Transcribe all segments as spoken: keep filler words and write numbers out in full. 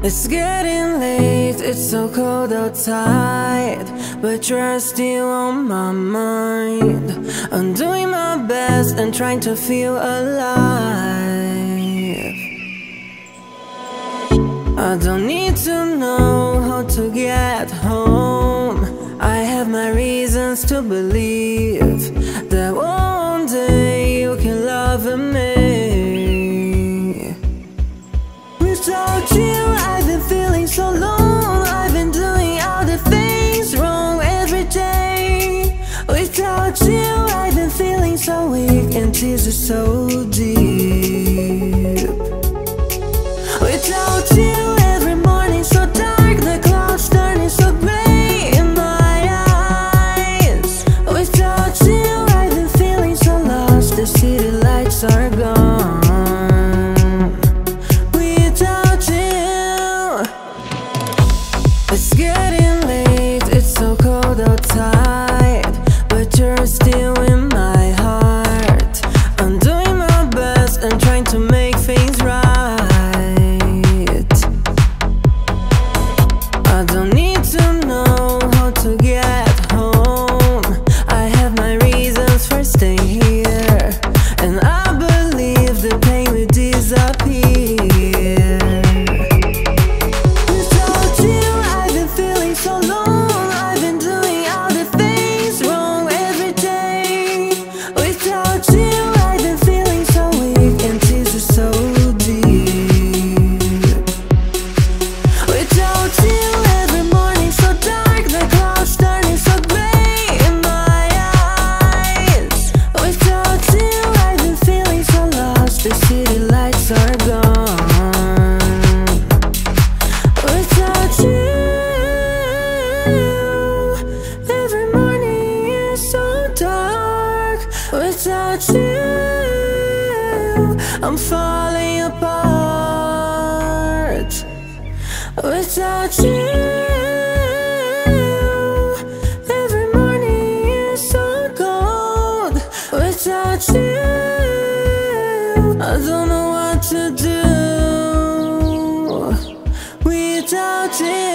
It's getting late, it's so cold outside, but you're still on my mind. I'm doing my best and trying to feel alive. I don't need to know how to get home. I have my reasons to believe that one day you can love me. Without you, I've been feeling so alone. I've been doing all the things wrong every day. Without you, I've been feeling so weak and tears are so deep. Without you, every morning so dark, the clouds turning so gray in my eyes. Without you, I've been feeling so lost, the city lights are gone. It's getting late, it's so cold outside, but you're still in my heart. I'm doing my best and trying to make things right. I don't need to know how to get home. I have my reasons for staying here, and I believe the pain will disappear. Without you, I'm falling apart. Without you, every morning is so cold. Without you, I don't know what to do. Without you.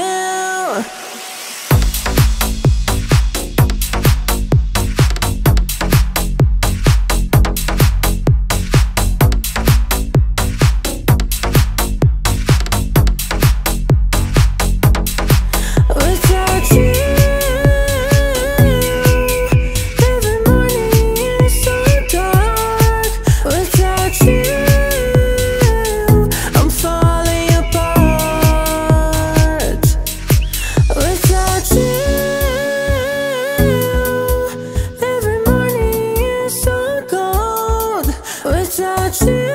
Without you,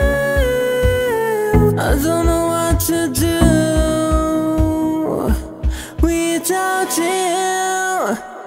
I don't know what to do. Without you.